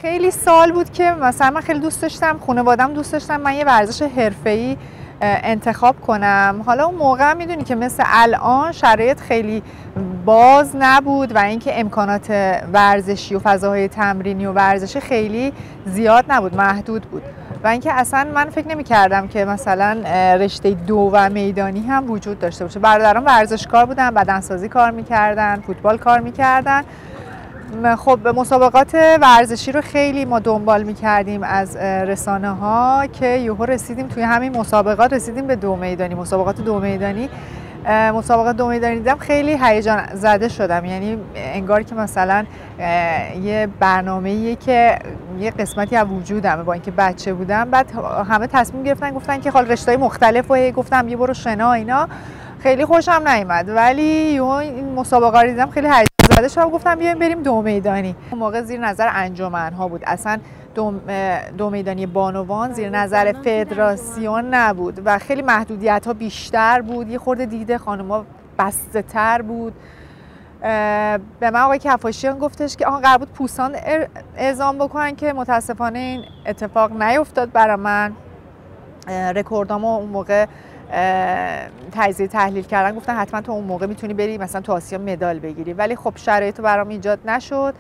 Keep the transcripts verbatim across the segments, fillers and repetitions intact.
خیلی سال بود که مثلا من خیلی دوست داشتم، خانواده‌ام دوست داشتم من یه ورزش حرفه‌ای انتخاب کنم. حالا اون موقع میدونی که مثل الان شرایط خیلی باز نبود و اینکه امکانات ورزشی و فضاهای تمرینی و ورزشی خیلی زیاد نبود، محدود بود و اینکه اصلا من فکر نمی کردم که مثلا رشته دو و میدانی هم وجود داشته باشه. برادران ورزشکار بودن، بدنسازی کار میکردن، فوتبال کار میکردن. خب مسابقات ورزشی رو خیلی ما دنبال میکردیم از رسانه ها که یهو رسیدیم توی همین مسابقات رسیدیم به دو میدانی. مسابقات دو میدانی مسابقات دو میدانی دیدم خیلی هیجان زده شدم، یعنی انگار که مثلا یه برنامه‌ایه که یه قسمتی از وجودمه. با اینکه بچه بودم بعد همه تصمیم گرفتن گفتن که حال رشته‌های مختلف و گفتم یه برو شنا اینا، خیلی خوشم نیومد ولی این مسابقه رو دیدم خیلی هیجان زده شدم، گفتم بیایم بریم دو میدانی. اون موقع زیر نظر انجمن‌ها بود، اصلا دو, دو میدانی بانوان زیر نظر فدراسیون نبود و خیلی محدودیت‌ها بیشتر بود، یه خورده دیده خانم‌ها بسته تر بود. به من آقای کفاشیان گفتش که آها قرار بود پوسان اعزام بکنن که متاسفانه این اتفاق نیفتاد برای من. رکوردامو اون موقع تجزیه تحلیل کردن، گفتن حتما تو اون موقع میتونی بری مثلا تو آسیا مدال بگیری، ولی خب شرایط رو برام ایجاد نشد.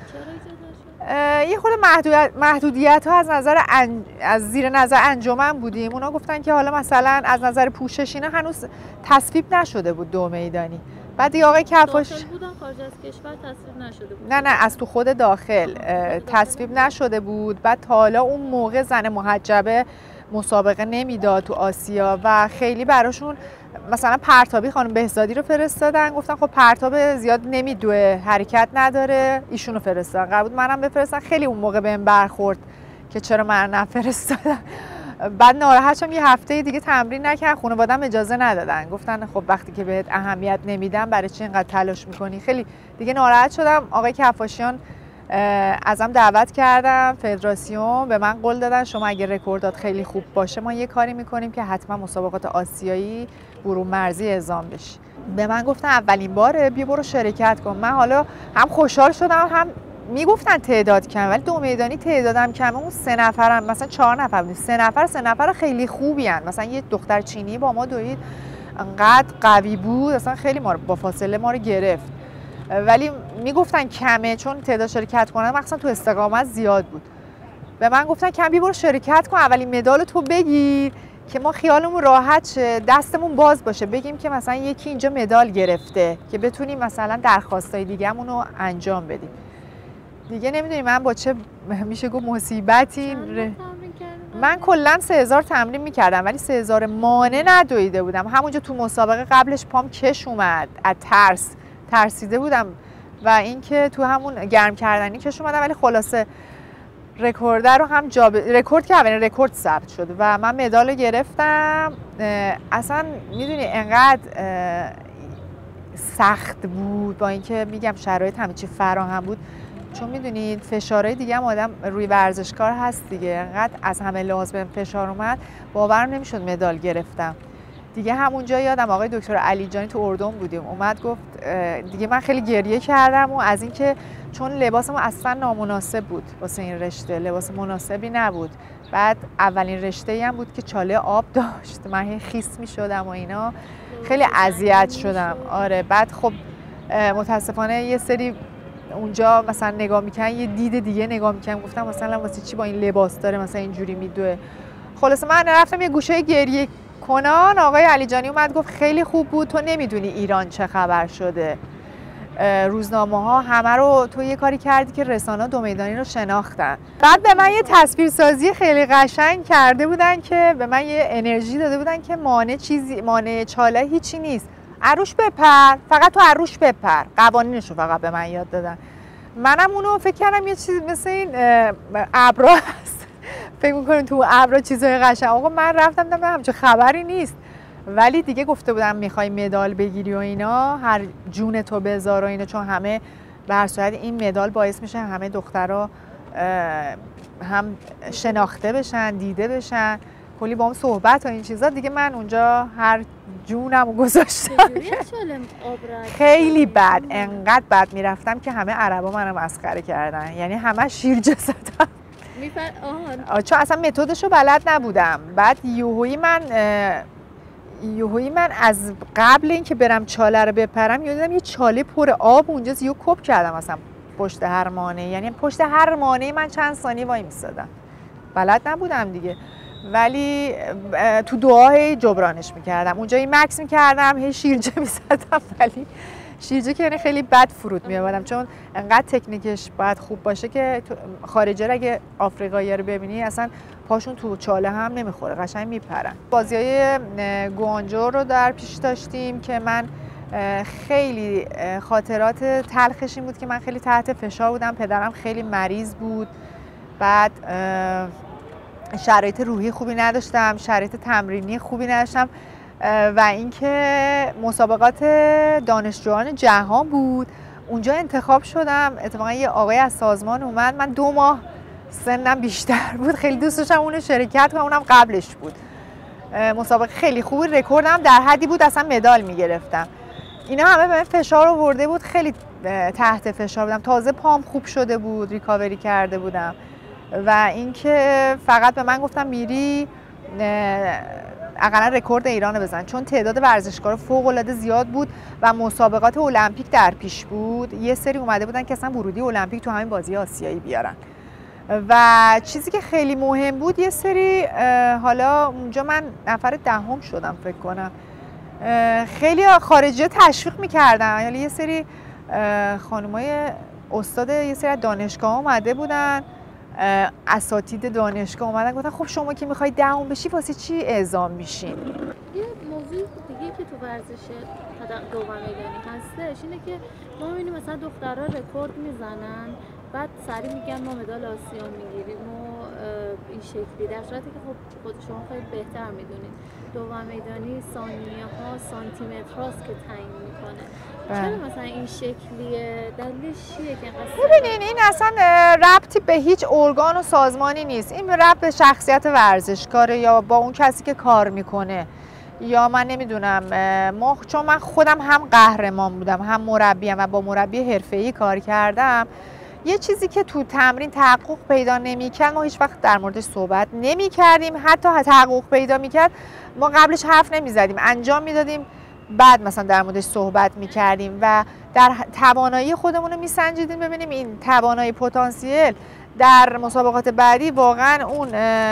یه خود محدودیت محدودیت ها از نظر ان... از زیر نظر انجمن بودیم. اونا گفتن که حالا مثلا از نظر پوشش اینا هنوز تصویب نشده بود دو میدانی. بعد دیگه آقای کفاش داخل بودن، خارج از کشور تصویب نشده بود. نه نه از تو خود داخل تصویب نشده بود. بعد تا حالا اون موقع زن محجبه مسابقه نمیداد تو آسیا و خیلی براشون مثلا پرتابی خانم بهزادی رو فرستادن، گفتن خب پرتاب زیاد نمیدوه، حرکت نداره، ایشونو فرستادن. قرار بود منم بفرستن. خیلی اون موقع بهم برخورد که چرا من نفرستادن. بعد ناراحت شدم، یه هفته دیگه تمرین نکردم، خانواده‌ام اجازه ندادن، گفتن خب وقتی که بهت اهمیت نمیدم برای چی اینقدر تلاش میکنی. خیلی دیگه ناراحت شدم. آقای کفاشیان ازم دعوت کردم فدراسیون، به من قول دادن شما اگه رکوردات خیلی خوب باشه ما یه کاری میکنیم که حتما مسابقات آسیایی برون مرزی اعزام بشی. به من گفتن اولین باره بیا برو شرکت کن. من حالا هم خوشحال شدم، هم میگفتن تعداد کم ولی دو میدانی تعدادم کمه. اون سه نفرم مثلا چهار نفر بودیم، سه نفر سه نفر خیلی خوبی ان. مثلا یه دختر چینی با ما دوید انقدر قوی بود اصلا خیلی ما رو با فاصله ما رو گرفت، ولی میگفتن کمه چون تعداد شرکت کنن مثلا تو استقامت زیاد بود. به من گفتن کمی برو شرکت کن، اولین مدال تو بگیر که ما خیالمون راحت شه، دستمون باز باشه، بگیم که مثلا یکی اینجا مدال گرفته که بتونیم مثلا درخواستای دیگه‌مون رو انجام بدیم. دیگه نمیدونی من با چه میشه گفت مصیبتی من کلا سه هزار تمرین میکردم ولی سه هزار مانع ندویده بودم. همونجا تو مسابقه قبلش پام کش اومد، از ترس ترسیده بودم و اینکه تو همون گرم کردنی کش اومدم، ولی خلاصه رکورد رو هم جا ب... رکورد که اولین رکورد ثبت شد و من مدال رو گرفتم. اصلا میدونی انقدر سخت بود با اینکه میگم شرایط همه چی فراهم بود، چون میدونید فشارهای دیگه هم آدم روی ورزشکار هست دیگه. انقدر از همه لحاظ بهم فشار اومد باورم نمیشد مدال گرفتم. دیگه همونجا یادم آقای دکتر علی جانی تو اردن بودیم، اومد گفت دیگه من خیلی گریه کردم و از اینکه چون لباسم اصلا نامناسب بود واسه این رشته، لباس مناسبی نبود. بعد اولین رشته‌ای هم بود که چاله آب داشت، من هی خیس می‌شدم و اینا، خیلی اذیت شدم. آره بعد خب متاسفانه یه سری اونجا مثلا نگاه میکنن یه دید دیگه نگاه میکنن، گفتم مثلا واسه چی با این لباس داره مثلا اینجوری میدوه. خلاص من رفتم یه گوشه گریه کنان. آقای علی جانی اومد گفت خیلی خوب بود، تو نمیدونی ایران چه خبر شده، روزنامه ها همه رو تو یه کاری کردی که رسانه دو میدانی رو شناختن. بعد به من یه تصویرسازی خیلی قشنگ کرده بودن که به من یه انرژی داده بودن که مانع چیزی مانع چاله هیچی نیست، عروش بپر، فقط تو عروش بپر، قوانینش رو فقط به من یاد دادن. منم اونو فکر کردم یه چیز مثل این ابرا هست، فکر می‌کنم تو ابرا چیزای قشنگ. آقا من رفتم دیدم همچین خبری نیست، ولی دیگه گفته بودم میخوای مدال بگیری و اینا هر جون تو بذار و اینا، چون همه به هر صورت این مدال باعث میشه همه دخترها هم شناخته بشن، دیده بشن، کلی با هم صحبت و این چیزا. دیگه من اونجا هر جونمو گذاشتم. خیلی بد، انقدر بد میرفتم که همه عربا منو مسخره کردن، یعنی همه شیر جسدم. میفر آهان چون اصلا متدش رو بلد نبودم. بعد یوهویی من یوهویی من از قبل اینکه برم چاله رو بپرم یادم یه چاله پر آب اونجاست، یه کپ کردم اصلا پشت هر مانعی، یعنی پشت هر مانعی من چند ثانیه وای میستادم، بلد نبودم دیگه. ولی تو دعای جبرانش میکردم، اونجا این مکس میکردم، هی شیرجه میزدم، ولی شیرجه که یعنی خیلی بد فرود میآوردم، چون انقدر تکنیکش باید خوب باشه که خارجی رو اگه آفریقایی رو ببینی اصلا پاشون تو چاله هم نمیخوره، قشنگ میپرن. بازیای گوانجو رو در پیش داشتیم که من خیلی خاطرات تلخش این بود که من خیلی تحت فشار بودم، پدرم خیلی مریض بود، بعد شرایط روحی خوبی نداشتم، شرایط تمرینی خوبی نداشتم و اینکه مسابقات دانشجویان جهان بود، اونجا انتخاب شدم. اتفاقا یه آقای از سازمان اومد، من دو ماه سنم بیشتر بود، خیلی دوست داشتم اون شرکت کنم، اونم قبلش بود. مسابقه خیلی خوبی، رکوردم در حدی بود اصلا مدال میگرفتم. اینا همه به من فشار آورده بود، خیلی تحت فشار بودم، تازه پام خوب شده بود، ریکاوری کرده بودم و اینکه فقط به من گفتم میری اقلا رکورد ایران رو بزن، چون تعداد ورزشکارا فوق العاده زیاد بود و مسابقات المپیک در پیش بود. یه سری اومده بودن که اصلا ورودی المپیک تو همین بازی آسیایی بیارن و چیزی که خیلی مهم بود یه سری، حالا اونجا من نفر دهم شدم فکر کنم، خیلی خارجی تشویق میکردن، یعنی یه سری خانمای استاد یه سری دانشگاه اومده بودن، اساتید دانشگاه اومدن گفتن خب شما که میخوای دهم بشی واسه چی اعزام میشین؟ یه موضوع دیگه که تو ورزش دوم میدانی هستش اینه که ما میبینیم مثلا دخترها رکورد میزنن بعد سریع میگن ما مدال آسیا میگیریم و این شکلی، در صورتی که خب خود شما خیلی بهتر میدونید دوم میدانی ثانیه ها سانتی متر هاست که تعیین میکنه. چرا مثلا این شکلیه؟ دلیلش چیه که ببینین این اصلا ربطی به هیچ ارگان و سازمانی نیست، این ربط به شخصیت ورزشکاره یا با اون کسی که کار میکنه، یا من نمیدونم، ما چون من خودم هم قهرمان بودم هم مربیم و با مربی حرفه‌ای کار کردم، یه چیزی که تو تمرین تحقق پیدا نمی‌کرد ما هیچ وقت در موردش صحبت نمی‌کردیم، حتی تحقق پیدا می‌کرد ما قبلش حرف نمی‌زدیم، انجام میدادیم بعد مثلا در موردش صحبت می‌کردیم و در توانایی خودمون رو می‌سنجیدیم ببینیم این توانایی پتانسیل در مسابقات بعدی واقعا اون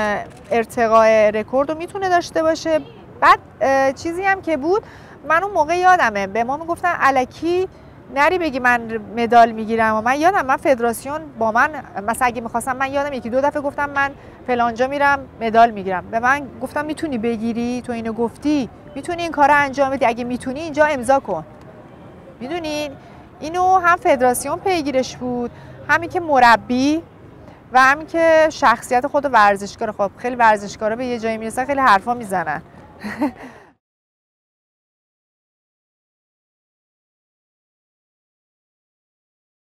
ارتقاء رکورد رو میتونه داشته باشه. بعد چیزی هم که بود، من اون موقع یادمه به ما میگفتن الکی نری بگی من مدال میگیرم و من یادم من فدراسیون با من مثلا اگه میخواستم، من یادم یکی دو دفعه گفتم من فلانجا میرم مدال میگیرم، به من گفتم میتونی بگیری، تو اینو گفتی میتونی این کارو انجام بدی، اگه میتونی اینجا امضا کن. میدونین اینو هم فدراسیون پیگیرش بود، همین که مربی و همین که شخصیت خود ورزشکار. خب خیلی ورزشکارا به یه جایی میرسن خیلی حرفا میزنن